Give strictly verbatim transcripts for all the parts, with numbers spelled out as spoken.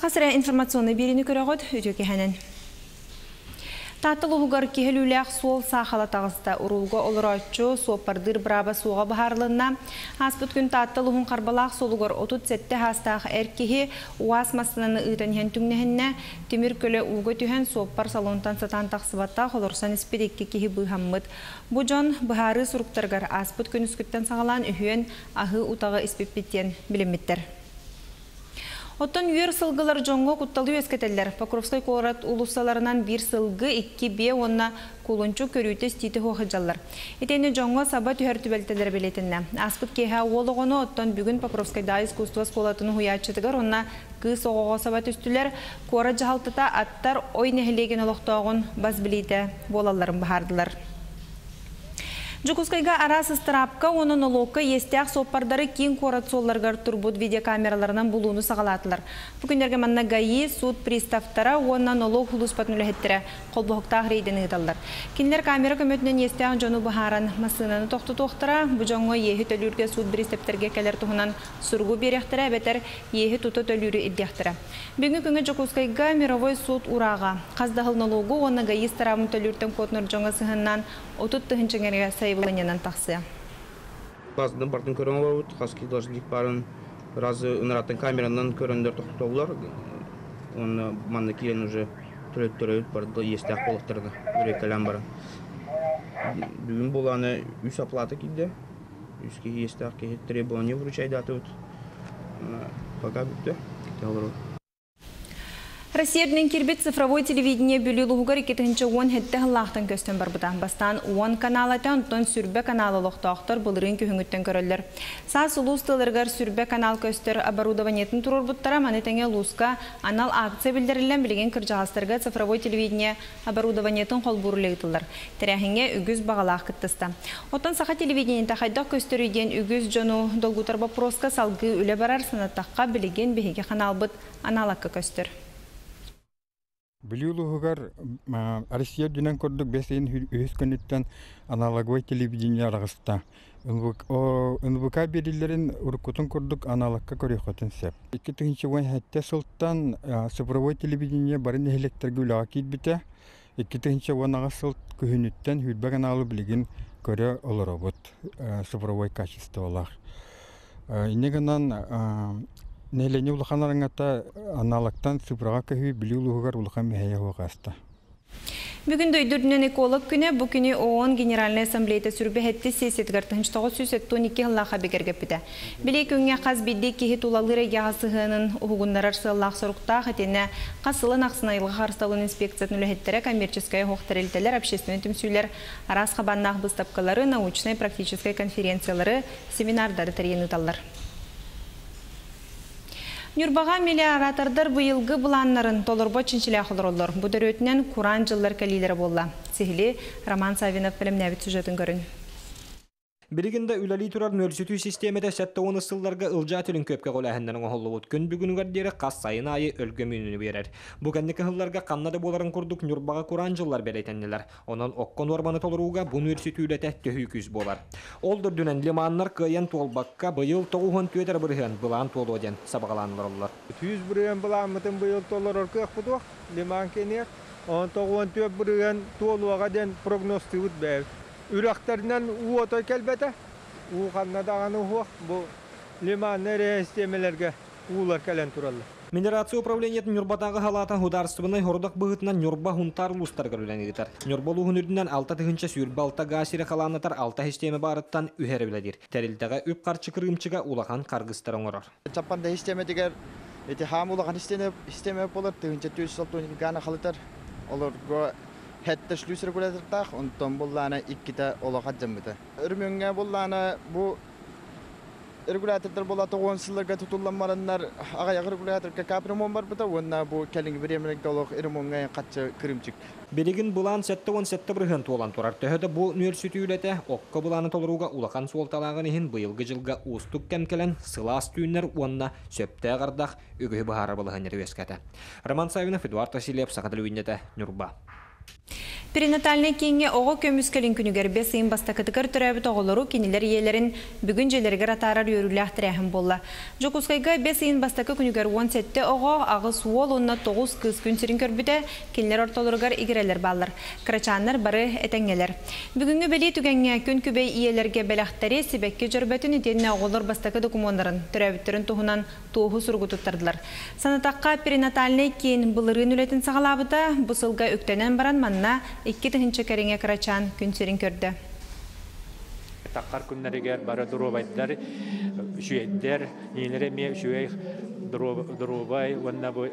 Хасыра информационный берini көрөгөт өтөке ханен. Татыл угар кихелүләк сол сахала тагыста урулга олорачу сопардыр браба суга бахарлына аспыт күн татыл угун карбалак солугар отут сетте хастах эркихи уас масынаны ыйтан хен түңнехенне темир көлө уга түһен соппар салонтан сатан таксыбатта холорсан испедекке кихи быхаммыт бу жон бахары суруктаргар аспыт күн үскүттен сагалан үһүен ахы утага испеппеттен билемиттер. Оттон үйер сылгылар жоңго кутталы өскетелер. Покровской корат улусаларынан бір сылгы икки бе онна кулунчу көрүйті ститі хоқыджалар. Етені жоңго саба түхер түбелтелер білетінне. Аспыт кеха олығыны оттон бүгін Покровскайда искусство сколатыны хуячытыгар онна кыз оғоға саба түстілер. Кора жахалтыта аттар ой нехілеген олықтауғын баз білейді болаларын бахардылар. Жукускайга арасы старапка, оның олоққа естяқ соппардары кейін корат солларғар турбуд видеокамераларынан бұлуыны сағалатылар. Бүгіндерге манна гаи, суд приставтара, оннан олоқ хулус патнулехеттері қолбоқтақ рейдені ғыталар. Кинлер камера көмөтінен естяқ жону бұхаран масынаны тоқты тоқтыра, бұжонға ехі төлүрге суд приставтерге кәлер тұғынан сұргу беректірі, бәтер ехі тұты төлүрі иддяқтыра. Бүгін күнгі Жукускайга мировой суд ураға. Қаздағыл налогу, оны гаи старамын төлүртен котныр жоңға сығыннан отут тұхынчыңерге сайбылынянан тақсы. Қаздың бартын көрін олар, қазки должник барын разы ұныраттың камеранан көріндер тоқтаулар. Оны манны кейін уже түрет-түрет барды естіғ болықтырды, үрек кәлем барын. Бүгін боланы үс оплата кейді, үске естіғ кейді требование вручайды аты өт. Пока бүтті, кетті олар. Россиядың кирбет цифровой телевидение бүлі луғығар екетінші он хетті ғылақтың көстен бар бұдан. Бастан он канал атан ұнтон сүрбе каналы лоқтақтар бұлырын көхіңіттен көрілдер. Сас ұлыстылырғар сүрбе канал көстер оборудованиетін тұрыр бұттара манетеңе луска анал акция білдірілен білген кіржағастарға цифровой телевидение оборудованиетін қол бұрылығытылар. Тәрәхіңе үгіз бағалақ күттісті. Отан сақа телевидениен тақайдақ көстер үйден үгіз жону долгутар бапроска салғы үлі барар санаттаққа білген бейге канал бұд аналаққа көстер. Билюлугар Россия дүнен көрдік бәсейін өз көніттен аналоговой телевидение арағыста. НВК берілерін ұрқытын көрдік аналогқа көріқатын сәп. екі тысячи он хәтте сылттан цифровой телевидение барын электрге үліға кейтбіті. екі тысячи он ағыз сылт көхініттен хүлбәк аналы білген көрі олар обыт цифровой качество олар. Инегінен Нелені улаханарыңата аналактан цифраға көйі білі улығығар улахан мәйе оғаста. Бүгін дөйдірдінен эколог күні, бұл күні ООН Генеральный Ассамблеяда сүрбе хетті сесетгар тұхынштағы сүсет он екі ғылаға бігерге біді. Біле күнге қаз бейді кейі тулалыры яғасығының ұғығындарар сыллақ сұрықтақ әтені қасылын ақсына илға қарысталын инспекциятын үліхеттері коммерческая хоқтарелтелер, общественный түмсүйлер, арас қабаннақ бұстапқалары, научной практической конференциялары, семинардары тәреніталар. Нюрбаға миллиаратардар бұйылғы бұланларын толырбо чинчілі ақылыр. Бұдар өтінен Куран жыллар кәлейлері болла. Сихили Роман Савинов білімнәбіт сюжетін көрін. Бірігінде үләлі тұрар нөлсүтүү системеде сәтті оны сылларға ұлжа түлін көпке қолайхындарын оғылы өт. Күн бүгінігер дері қас сайын айы өлгөмүйіні берер. Бұгәннекі ғылларға қаннады боларын құрдық Нюрбаға Куран жыллар бәлейтәнелер. Онан оққан орманы толыруға бұл нөлсүтүүләті төхі күз болар. Олдыр дүнен лиманнар қыйын толбаққа бұйыл тоғуын төйдер бірген бұлан толу оден сабағаланылар олар. Түйіз бірген бұлан мұтын бұйыл толыр орқық бұдық, лиман кенер. Он тоғуын төйіп бірген толуаға ден прогносты ұт бәр. Үрәқтерінен уотой кәлбәті, уғанна дағаны уақ, бұл лиман нәре істемелерге уылар кәлен туралы. Минерация управлениетін Нюрбатағы халата хударыстыбыны хордық бұғытынан Нюрба хунтар лустар көрілен едітер. Нюрба луғын алта тығынша сүйірбі алта ғасирі қаланатар алта хистеме барыттан үйері біледер. Тәрілдіға өп қарчы кырымчыға улақан қарғыстарын орар. Чапанда хистеме дегер, еті хам улақан хистеме болар, тығынша түйіс солтуын ғана қалытар. Олар Хәтті шлюсер күләтіртақ, онтон бұлланы иккіті олақат жамбыды. Үрмеңге бұлланы бұ регулятордар болаты он сылырға тұтыланмарынлар ағаяқ регуляторға капремон бар бұда, онна бұ кәлінгі бір емелікті олық үрмеңге қатшы кірімчік. Берегін бұлан сәтті он сәтті бірген туолан тұрар. Төхеді бұ нөл сүті үлеті, оққа бұланы толыруға улақан суолталағын ехін бұйылғы жылға ұстық кәмкелен сылас түйінер онна сөпті ғардақ үгі бұхары бұлығын ервескәті. Роман Савинов, Эдуард Васильев, Сақадыл Уинеті, Нюрба. Перинатальный кеңе оғы көміскелін күнігер бес сыйын бастакытыкыр түрәбіт оғылыру кенелер иелерін бүгін желергер атарар өрілі тірәхін болла. Жокускайга бес сыйын бастакы күнігер он сетте оғы ағы суол онна тоғыз кыз күн сирин көрбіде кенелер ортолырғар игерелер балыр. Крачаннар бары әтәңелер. Бүгінгі бәлі түгенге күн күбей иелерге бәләқтәрі себекке жөрбәтін етеніне оғылыр бастакы документарын түрәбіттерін туғынан туғы сұрғы тұттардылар. Санатаққа перинатальный кейін бұлырын үлетін сағалабыда бұсылға өктенен баран манна икки тыһынча кәреңе крачан күн сирин көрді. Таққар күннәрігер бары дұробайдар, шүйеттер, нелері ме шүйей дұробай, онна бұл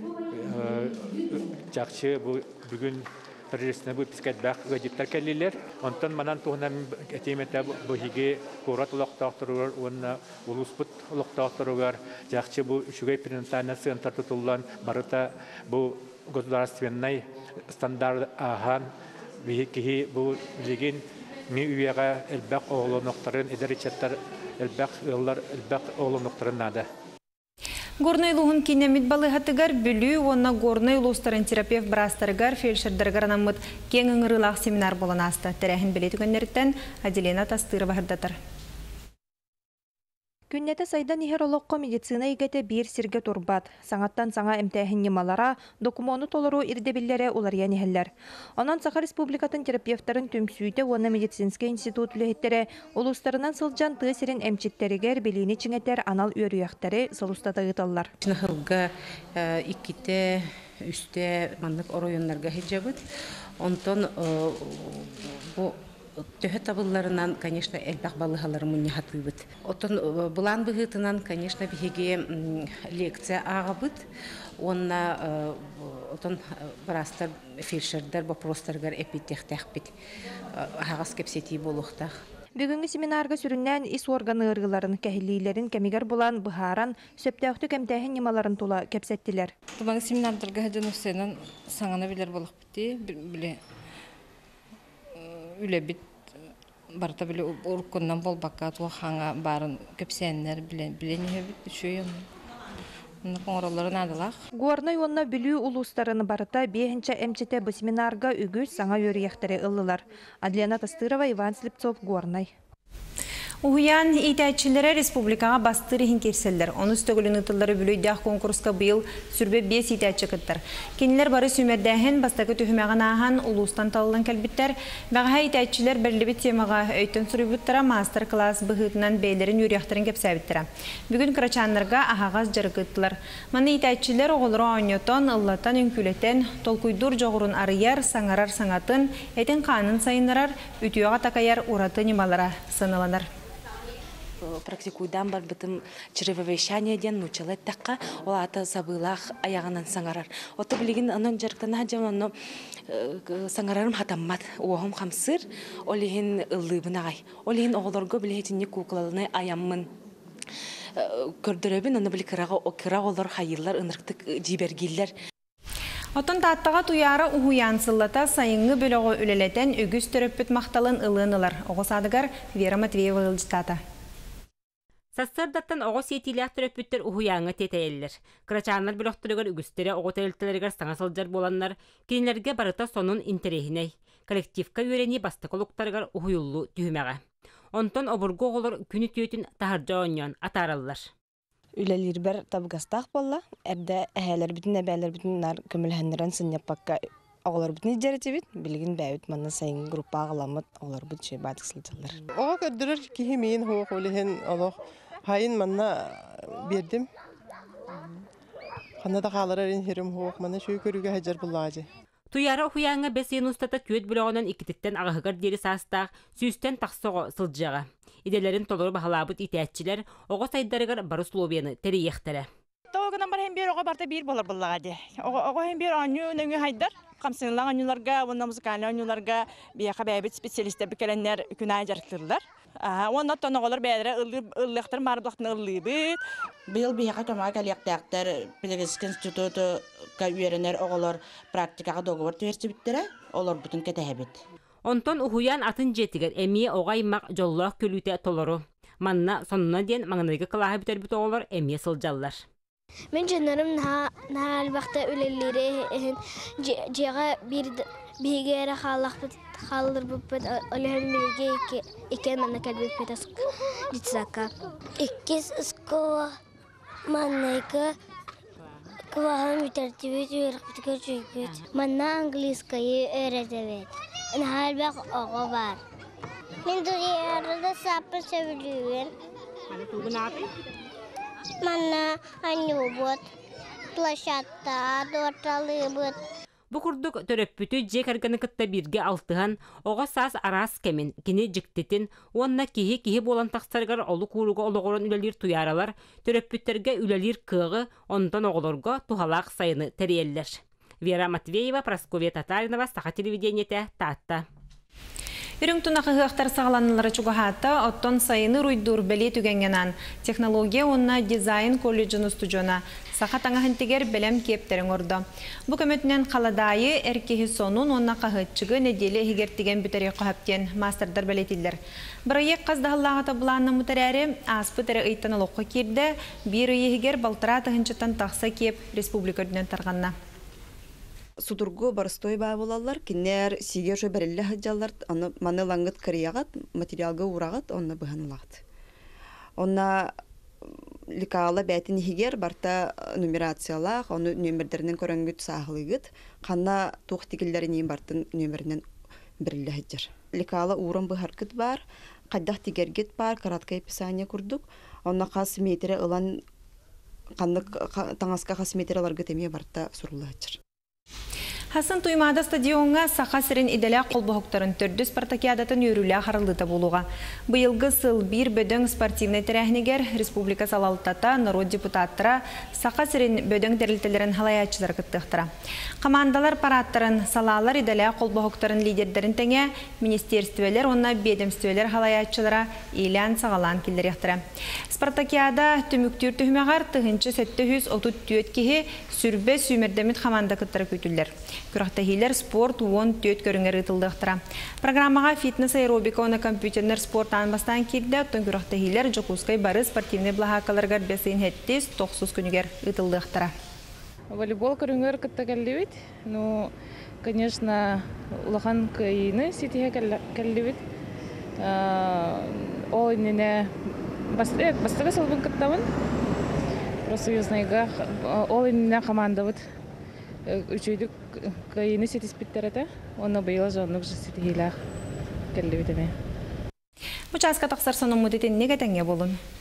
жақшы бүгін тәржесіне бұл пискет бәқ ғадеттер кәлілер. Онтан манан туғынан әтеметі бұл хиге қорат ұлықтақтырығар, онна ұлыспыт ұлықтақтырығар, жақшы бұл шүйей перинатальный центр тұтылған барыта бұл государственный стандарт ахан бейкеhi бұл леген ми үйеға әлбәқ оғылынықтарын, әдәречеттер әлбәқ ұллар әлбәқ оғылынықтарын нады. Горный луғын кинемит балығатыгар бүлі, онна горный лустарын терапевт брастарыгар, фельдшердергар анамыд кен ыңырылақ семинар болын асты. Тәрәхін біле түгендерден Аделена Тастыры бағырдатыр. Күннәті сайдан ихерологқа медицина егеті бір сірге турбат. Саңаттан саңа әмтәхін немалара, документу толыру ирдебілері олариян ехеллер. Онан Саха Республикатын терапевтарын төмсүйті оны медицинский институт үліхеттері ұлыстарынан сылжан тысерін әмчеттерігер белейні чіңеттер анал өріяқтары сылыстаты ғыталар. Чынықылға икките үсте маңнық оройынларға хеджабыд. Онтон бұл Төһө табылларынан, конечно, элбах балыхалары мунья хатыбыт. Отон булан быгытынан, конечно, биһиге лекция агабыт. Онна отон барастар фельдшердер вопростаргар эпитехтехпит. Хагас кепсети болуктах. Бүгүнгү семинарга сүрүннән ис органы ыргыларын, кәһиллилерин, кемигер булан быһаран, сөптәхтү кемтәһин немаларын тула кепсеттилер. Тумагы семинардарга хаҗан усенан саңана билер булып битти, биле үлебит барта биле уркуннан болбакка туахаңа барын көпсәннәр биле биле небит шуйын. Нукорларын адылах. Горной онна билүү улустарыны барыта бехинче эмчете бу семинарга үгүс саңа өрияқтары ыллылар. Аделена Тастырова, Иван Слепцов, Горной. Уян итәчиләре республикага бастыры хинкерселләр. Оны стөгөлүн ытыллары бүлөйдәк конкурска быйыл сүрбе бес итәчи кыттыр. Кенилер бары сүмәрдәһен бастагы төһмәгән ахан улустан таллан кәлбиттәр. Бәгә итәчиләр берле темага өйтен сүрүбүттәр мастер-класс быгытынан бәйләрен юрияктырын кепсәбиттәр. Бүген крачаннарга ахагаз жыргыттылар. Маны итәчиләр оголору аньотон, ыллатан үнкүлетен, толкуйдур жогурун арыяр, саңарар саңатын, этен канын сайыннарар, үтүяга такаяр ураты немалара сыналанар. Практикуйдан бар бытым чревовещание ден нучалет такка олата забылах аягынан саңарар. Оты билигин анын жарктана жаманно саңарарым хатаммат оғым хамсыр олихин ыллыбынагай. Олихин оголорго билетинни куклалыны аяммын. Көрдөрөбүн аны били кырага окыра олор хайыллар ынырктык жибергиллер. Отон таттага туяра уянсыллата сайыңы бөлөгө үлелетен үгүс төрөппүт макталын ылынылар. Огосадыгар Вера Матвеева ылжытата. Сассардаттан оғы сетилях түрөппүттер ухуяңы тетейлер. Крачанлар білоқтырығыр үгістері оғы тәрілтілерігер саңасылжар боланлар, кенілерге барыта сонун интерехіней. Коллективка өрені бастық олықтарығыр ухуюллу түймеға. Онтон обурғы оғылыр күні түйетін тахаржа оньон атаралылар. Үлелер бір табығастақ болла, әрді әхәлер бүтін әбәлер бүтін нар көмілхәнерін сыннеппаққа оғылар бүтін ежереті бит, білген бәуіт манна сайын группа ағыламыд, оғылар бүт шей батық сылтылар. Оға көрдірір кеймейін хоқ өліхен олық. Хайын манна бердим. Ханада қаларарын херім хоқ, манна шөй көріге хәжар бұллағажы. Туяра ухуяңа бәсейін ұстата түйет білоғынан икітіттен ағығығар дері састақ, сүйістен тақсоғы сылджаға. Иделерін толыры бағалабыт итәтчілер, оғы сайдарығар бары словияны тәрі ектірі. Тоғынан бар хем бер оға барта бір болар бұллағады. Оға хем бер аню нөңі хайдар. Қамсынлан анюларға, онна музыкальный анюларға бияқа бәйбет специалистер бікәләнлер күнай жарықтырылар. Онна тоноғылар бәйдері ыллықтар марыблақтың ыллы бит. Бұл бияқа тома кәлияқтақтар педагогический институты кәуерінер оғылар практикаға доғывар түйерсі біттері, олар бүтін кәтәхе бит. Онтон ухуян атын жетігер әмие оғаймақ жоллақ көліте толыру. Манна сонына ден маңынайғы қылағы бітер біт оғылар әмие сылжалар. Мен жанарым наалбақта өлелері жеға бір бейгері қалыр бұппыт олығын бірге екен манна кәлбеппет житсака. Иккес ұскова маннайка квағын үтәртібет үйірқпітігі жүйбет. Манна английскайы өретебет. Наалбақ оғы бар. Мен дүриярыда сапы сөбілуен. Аны туғын апы? Манна анюбот, площадта, дорталы бот. Бу курдук төрөппүтү жек арганы кытта бирге алтыхан, ого саас арас кемен, кини жиктетин, онна кихи кихи болан тақсаргар олу кууруга ологорон үлелир туяралар, төрөппүттерге үлелир кыгы, онтон оголорго тухалаак сайыны териеллер. Вера Матвеева, Прасковья Татаринова, Саха телевидениете, Татта. Үрүң тунақы ғықтар сағаланылары чугахата, оттон сайыны руйдур бәле түгенгенан. Технология онна дизайн колледжін устуджона. Саха таңахынтегер бәлем кептерін орды. Бұ көмөтінен қаладайы әркехі сонун онна қағытчығы неделі егертеген бүтәрі қоғаптен мастердар бәлетілдер. Бір ойек қаздағылаға табыланны мұтарәрі аспы тәрі ұйттан олыққа керді, бір ойегер балтыра тағынчыттан тақса кеп республика дүнен тарғанна. Судургу барыстой бай болалар, кинер сиге жо берелле хаджалар, аны маны лангыт кыриягат, материалга урагат, онна быханылагат. Онна ликала бәтин хигер барта нумерациялах, оны нөмердеринен көрөнгүт сахылыгыт, қанна тух тигиллерин ең бартын нөмеринен берелле хаджар. Ликала уран быхаркыт бар, қайдақ тигергет бар, каратка описание курдук, онна қас метре ылан қаннык таңаска қас метреларга теме барта сурулы хаджар. Хасын туймада стадионға сақа сірін иделя қолбоқтарын түрді спартакиадатын өрілі қарылыта болуға. Бұйылғы сыл бір бөдің спортивный тәрәхнегер республика салалтата народ депутаттыра сақа сірін бөдің тәрілтелерін халаячылар күттіқтіра. Командалар параттарын салалар иделя қолбоқтарын лидердерін тәңе министерствелер, онна бедемствелер халаячылара илян сағалан келдер ектірі. Спартакиада түміктер түхмеғар тұхынчы сәтті жүз отыз төрт кеге сүрбе сүймердемет команда күттірі көтілдер. Күрақтахилер спорт он төт көріңер ұтылдықтыра. Программаға фитнес-аэробика оны компьютернер спорттан бастан келді, оттың күрақтахилер жокускай бары спортивный благақаларғар бәсейін хәттес тоқсыз күнігер ұтылдықтыра. Волейбол көріңер күтті кәлдебет. Ну, конечно, улахан кайыны сетіге кәлдебет. Ол инене бастығы салбын күттамын. Профсоюзнайға ол инене командабыт. Үчүйдік кайыны сетіспеттер әті, оны байыла жоғынық жастетігейлі кәлді бітіме. Учаска тақсар соның мұдетін неге тәңе болын?